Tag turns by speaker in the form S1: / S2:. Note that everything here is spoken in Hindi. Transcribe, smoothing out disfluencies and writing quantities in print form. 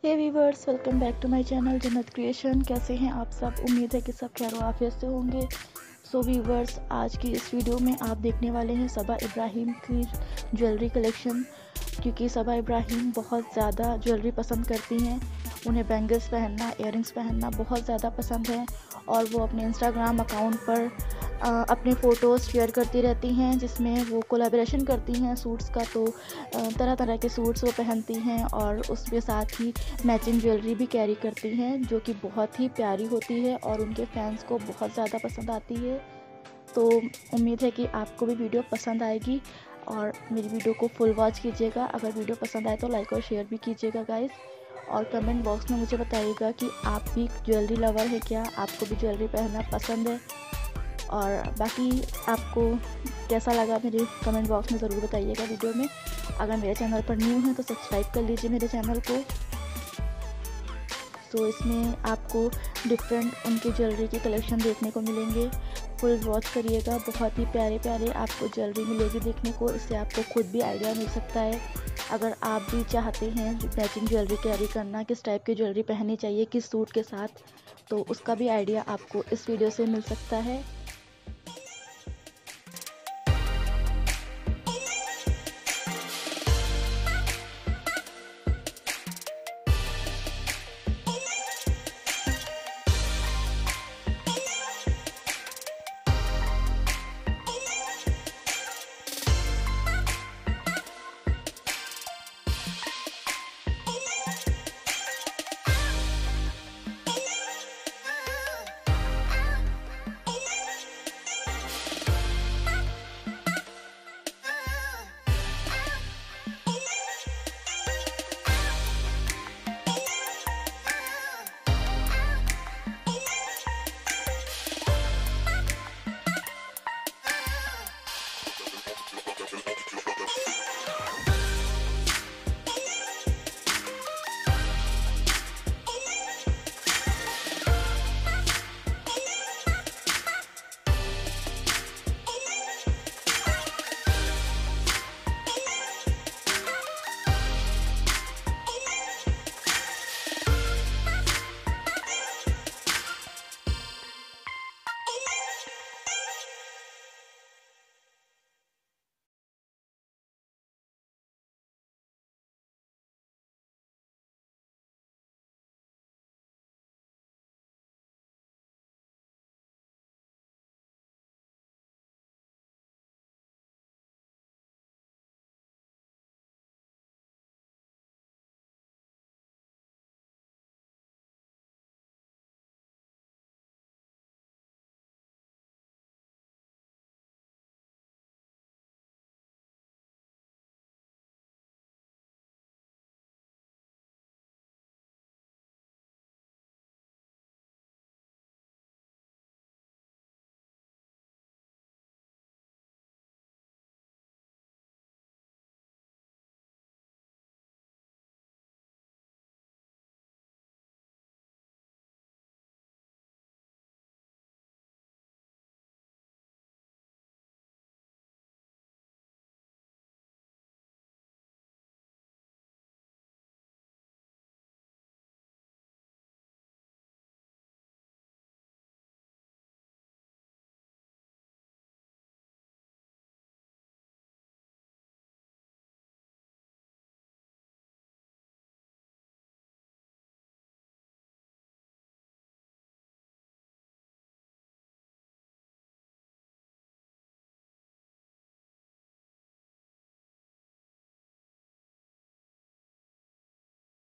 S1: Hey viewers, welcome back to my channel Jannat creation. कैसे हैं आप सब? उम्मीद है कि सब खैर आफियत से होंगे। सो वीवर्स, आज की इस वीडियो में आप देखने वाले हैं सबा इब्राहिम की ज्वेलरी कलेक्शन। क्योंकि सबा इब्राहिम बहुत ज़्यादा ज्वेलरी पसंद करती हैं। उन्हें बैंगल्स पहनना, इयररिंग्स पहनना बहुत ज़्यादा पसंद है और वो अपने इंस्टाग्राम अकाउंट पर अपने फ़ोटोज़ शेयर करती रहती हैं, जिसमें वो कोलैबोरेशन करती हैं सूट्स का। तो तरह तरह के सूट्स वो पहनती हैं और उसके साथ ही मैचिंग ज्वेलरी भी कैरी करती हैं, जो कि बहुत ही प्यारी होती है और उनके फैंस को बहुत ज़्यादा पसंद आती है। तो उम्मीद है कि आपको भी वीडियो पसंद आएगी और मेरी वीडियो को फुल वॉच कीजिएगा। अगर वीडियो पसंद आए तो लाइक और शेयर भी कीजिएगा गाइस। और कमेंट बॉक्स में मुझे बताइएगा कि आप भी ज्वेलरी लवर है क्या, आपको भी ज्वेलरी पहनना पसंद है। और बाकी आपको कैसा लगा मेरे कमेंट बॉक्स में ज़रूर बताइएगा वीडियो में। अगर मेरे चैनल पर न्यू हैं तो सब्सक्राइब कर लीजिए मेरे चैनल को। तो इसमें आपको डिफरेंट उनके ज्वेलरी की कलेक्शन देखने को मिलेंगे। फुल वॉच करिएगा, बहुत ही प्यारे प्यारे आपको ज्वेलरी मिलेगी देखने को। इससे आपको खुद भी आइडिया मिल सकता है। अगर आप भी चाहते हैं मैचिंग ज्वेलरी कैरी करना, किस टाइप की ज्वेलरी पहननी चाहिए किस सूट के साथ, तो उसका भी आइडिया आपको इस वीडियो से मिल सकता है।